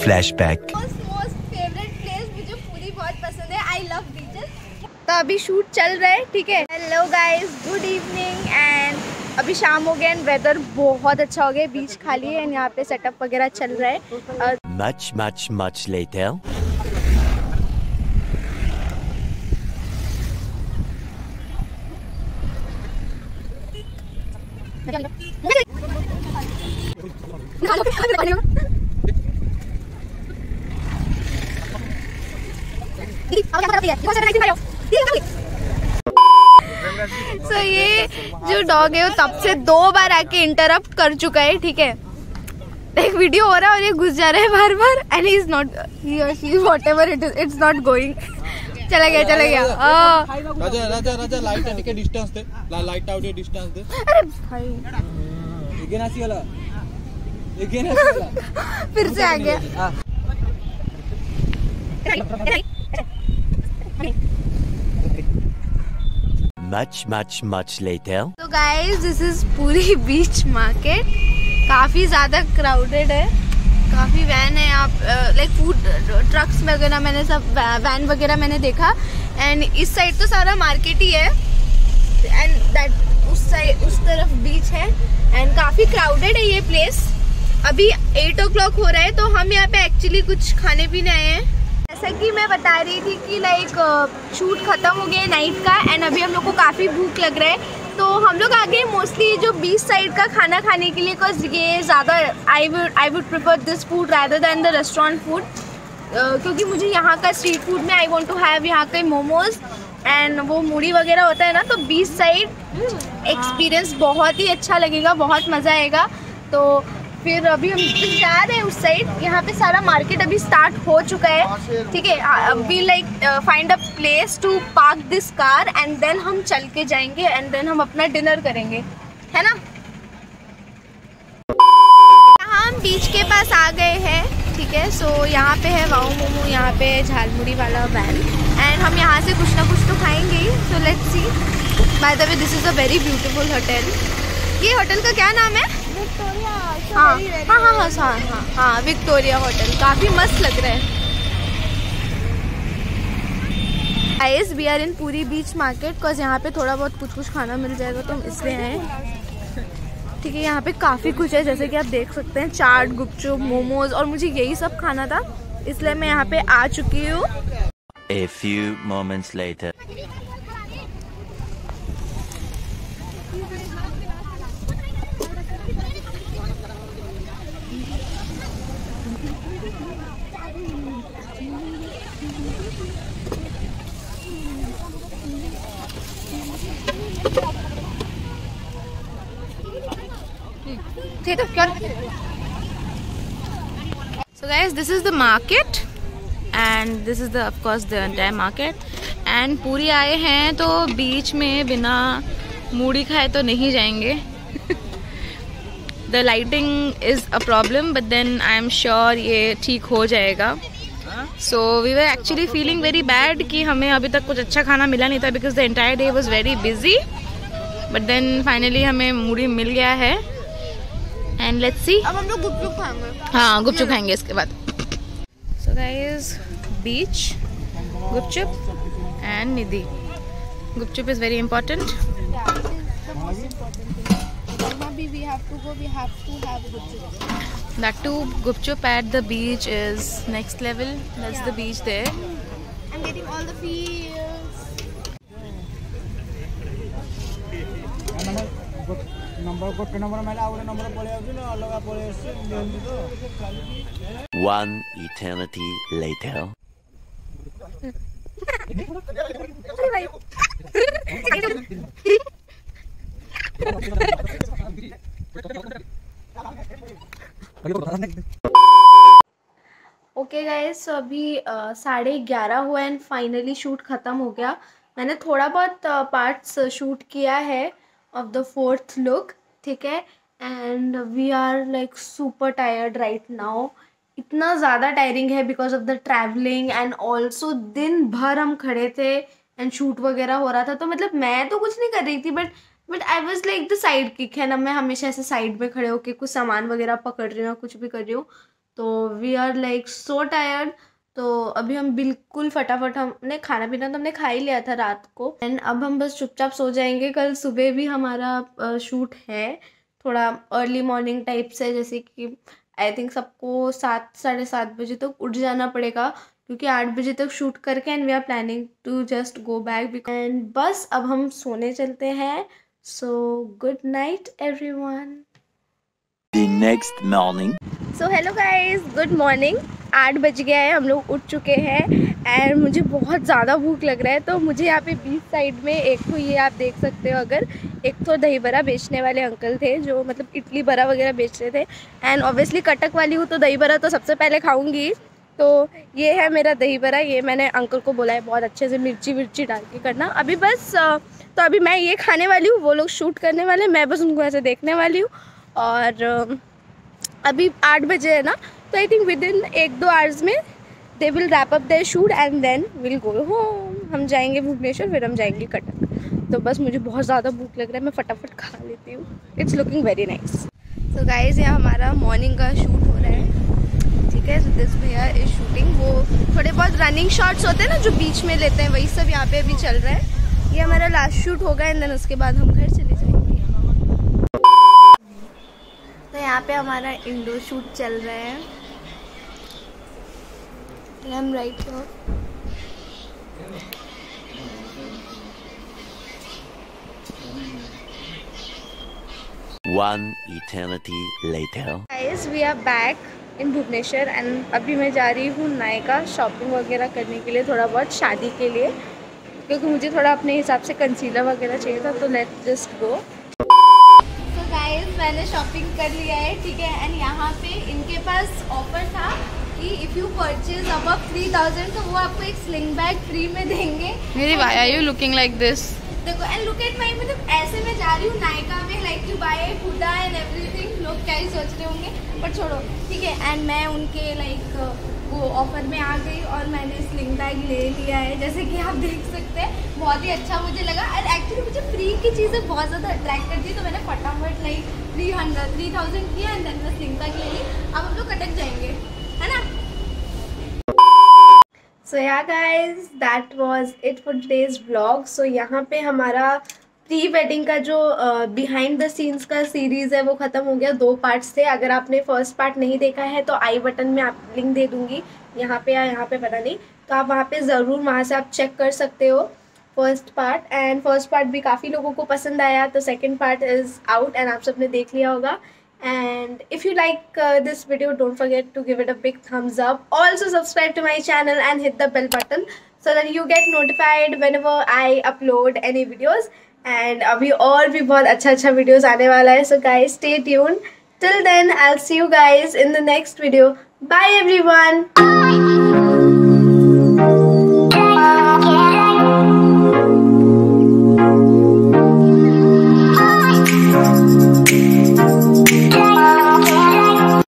Flashback. Most favourite place मुझे पूरी बहुत पसंद है। I love beaches. तो अभी शूट चल रहा है, ठीक है। Hello guys, good evening. And अभी शाम हो गया एंड वेदर बहुत अच्छा हो गया, बीच खाली है एंड यहाँ पे सेटअप वगैरह चल रहा है। Much later. So, ये जो डॉग है वो तब से 2 बार आके इंटरप्ट कर चुका है, ठीक है। एक वीडियो हो रहा है और ये घुस जा रहा है बार बार and he is not, whatever it is, it's not going. चला गया राजा राजा राजा लाइट आउट के डिस्टेंस दे, लाइट आउट के डिस्टेंस दे। अरे भाई फिर से आ गया। Much later. तो guys, this is Puri beach market. काफी ज्यादा क्राउडेड है, काफी वैन है आप, लाइक फूड ट्रक्स वगैरह मैंने सब वैन वगैरह मैंने देखा। एंड इस साइड तो सारा मार्केट ही है एंड दैट उस साइड उस तरफ बीच है एंड काफी क्राउडेड है ये प्लेस। अभी 8 o'clock हो रहा है तो हम यहाँ पे एक्चुअली कुछ खाने पीने आए हैं। जैसा कि मैं बता रही थी कि लाइक शूट खत्म हो गया नाइट का एंड अभी हम लोग को काफ़ी भूख लग रहा है तो हम लोग आ गए मोस्टली जो बीच साइड का खाना खाने के लिए, बिकॉज ये ज़्यादा I would prefer this food rather than the restaurant food, क्योंकि मुझे यहाँ का स्ट्रीट फूड में आई वांट टू हैव यहाँ के मोमोज एंड वो मूढ़ी वगैरह होता है ना, तो बीच साइड एक्सपीरियंस बहुत ही अच्छा लगेगा, बहुत मज़ा आएगा। तो फिर अभी हम जा रहे हैं उस साइड। यहाँ पे सारा मार्केट अभी स्टार्ट हो चुका है, ठीक है। We like find a place to park this car and then हम चल के जाएंगे एंड देन हम अपना डिनर करेंगे, है ना। यहाँ हम बीच के पास आ गए हैं, ठीक है। सो यहाँ पे है वाओ मोमो, यहाँ पे है झालमुड़ी वाला वैन एंड हम यहाँ से कुछ ना कुछ तो खाएंगे ही। So let's see. By the way, this is a very beautiful hotel. ये होटल का क्या नाम है? विक्टोरिया। हाँ, विक्टोरिया होटल। काफी मस्त लग रहा है। गाइस, वी आर इन पूरी बीच मार्केट बिकॉज यहाँ पे थोड़ा बहुत कुछ खाना मिल जाएगा तो हम इसलिए आए, ठीक है। यहाँ पे काफी कुछ है, जैसे कि आप देख सकते हैं, चाट, गुपचुप, मोमोज, और मुझे यही सब खाना था इसलिए मैं यहाँ पे आ चुकी हूँ। A few moments later. So guys, this is the market and this is the of course the entire market and पूरी आए हैं तो बीच में बिना मूढ़ी खाए तो नहीं जाएंगे। The lighting is a problem but then I am sure ये ठीक हो जाएगा। So we were actually feeling very bad कि हमें अभी तक कुछ अच्छा खाना मिला नहीं था because the entire day was very busy but then finally हमें मूढ़ी मिल गया है and let's see। अब हम लोग गुपचुप खाएंगे। हाँ, गुपचुप खाएंगे इसके बाद। So guys, beach, gupchup and Nidhi. Gupchup is very important। Yeah, it is the most important thing। Maybe we have to go, we have to have gupchup. That too, gupchup at the beach is next level। That's the beach there। I'm getting all the feels। One eternity later. Okay guys, so अभी 11:30 हुआ and finally shoot ख़त्म हो गया। मैंने थोड़ा बहुत parts shoot किया है ऑफ द 4th लुक, ठीक है। And we are like super tired right now. इतना ज़्यादा टायरिंग है because of the travelling and also दिन भर हम खड़े थे एंड शूट वगैरह हो रहा था। तो मतलब मैं तो कुछ नहीं कर रही थी but I was like the side kick, है ना। मैं हमेशा ऐसे साइड में खड़े होकर कुछ सामान वगैरह पकड़ रही हूँ, कुछ भी कर रही हूँ। तो we are like so tired. तो अभी हम बिल्कुल फटाफट, हमने खाना पीना तो हमने खा ही लिया था रात को, एंड अब हम बस चुपचाप सो जाएंगे। कल सुबह भी हमारा शूट है, थोड़ा अर्ली मॉर्निंग टाइप से, जैसे कि आई थिंक सबको 7 साढ़े 7 बजे तक उठ जाना पड़ेगा, क्योंकि 8 बजे तक शूट करके and we are planning to just go back and बस अब हम सोने चलते हैं। So good night everyone. The next morning. So hello guys, good morning. 8 बज गया है, हम लोग उठ चुके हैं एंड मुझे बहुत ज़्यादा भूख लग रहा है। तो मुझे यहाँ पे बीच साइड में एक तो ये आप देख सकते हो, अगर एक तो दही बड़ा बेचने वाले अंकल थे जो मतलब इडली बड़ा वगैरह बेच रहे थे, एंड ऑब्वियसली कटक वाली हूँ तो दही बड़ा तो सबसे पहले खाऊंगी। तो ये है मेरा दही बड़ा, ये मैंने अंकल को बोला है बहुत अच्छे से मिर्ची डाल के करना। अभी बस तो अभी मैं ये खाने वाली हूँ, वो लोग शूट करने वाले, मैं बस उनको ऐसे देखने वाली हूँ। और अभी 8 बजे है ना, तो I think within 1-2 hours में they will wrap up their shoot and then will go home. हम जाएंगे भुवनेश्वर, फिर हम जाएंगे कटक। तो बस मुझे बहुत ज़्यादा भूख लग रहा है, मैं फटाफट खा लेती हूँ। It's looking very nice. So guys, यहाँ हमारा मॉर्निंग का शूट हो रहा है, ठीक है। सो दिस भैया इज शूटिंग, वो थोड़े बहुत रनिंग शॉट्स होते हैं ना जो बीच में लेते हैं, वही सब यहाँ पे अभी चल रहा है। ये हमारा लास्ट शूट होगा एंड देन उसके बाद हम घर चले जाएंगे। तो यहाँ पे हमारा इंडो शूट चल रहा है। I'm right here. One eternity later. Guys, we are back in Bhubaneswar and अभी मैं जा रही हूँ नायका शॉपिंग वगैरह करने के लिए, थोड़ा बहुत शादी के लिए, क्योंकि मुझे थोड़ा अपने हिसाब से कंसीलर वगैरह चाहिए था। तो लेट्स जस्ट गो। गाइस, मैंने शॉपिंग कर लिया है, ठीक है। एंड यहाँ पे इनके पास ऑफर था कि इफ़ यू परचेज अबव 3000 तो वो आपको एक स्लिंग बैग फ्री में देंगे। मेरी why are you looking like this? देखो एंड लुक एट माई, मतलब ऐसे मैं जा रही हूँ नायका में, like you buy Huda and everything. लोग क्या ही सोच रहे होंगे, पर छोड़ो, ठीक है। एंड मैं उनके लाइक वो ऑफर में आ गई और मैंने स्लिंग बैग ले लिया है, जैसे कि आप देख सकते हैं। बहुत ही अच्छा मुझे लगा, और एक्चुअली मुझे फ्री की चीज़ें बहुत ज़्यादा अट्रैक्ट करती है, तो मैंने फटाफट लाइक 3000 किया एंड देन मैं स्लिंग बैग ले ली। अब हम लोग कटक जाएंगे, है ना। So yeah guys, that was it for today's vlog. So यहाँ पे हमारा प्री वेडिंग का जो बिहाइंड द सीन्स का सीरीज़ है वो ख़त्म हो गया। 2 पार्ट्स थे। अगर आपने फर्स्ट पार्ट नहीं देखा है तो आई बटन में आप लिंक दे दूँगी, यहाँ पे या यहाँ पे पता नहीं, तो आप वहाँ पे ज़रूर, वहाँ से आप चेक कर सकते हो first part. And first part भी काफ़ी लोगों को पसंद आया, तो second part is out and आप सबने देख लिया होगा। And if you like this video, don't forget to give it a big thumbs up. Also subscribe to my channel and hit the bell button so that you get notified whenever I upload any videos. And अभी और भी बहुत अच्छा videos आने वाला है, so guys stay tuned. Till then, I'll see you guys in the next video. Bye everyone.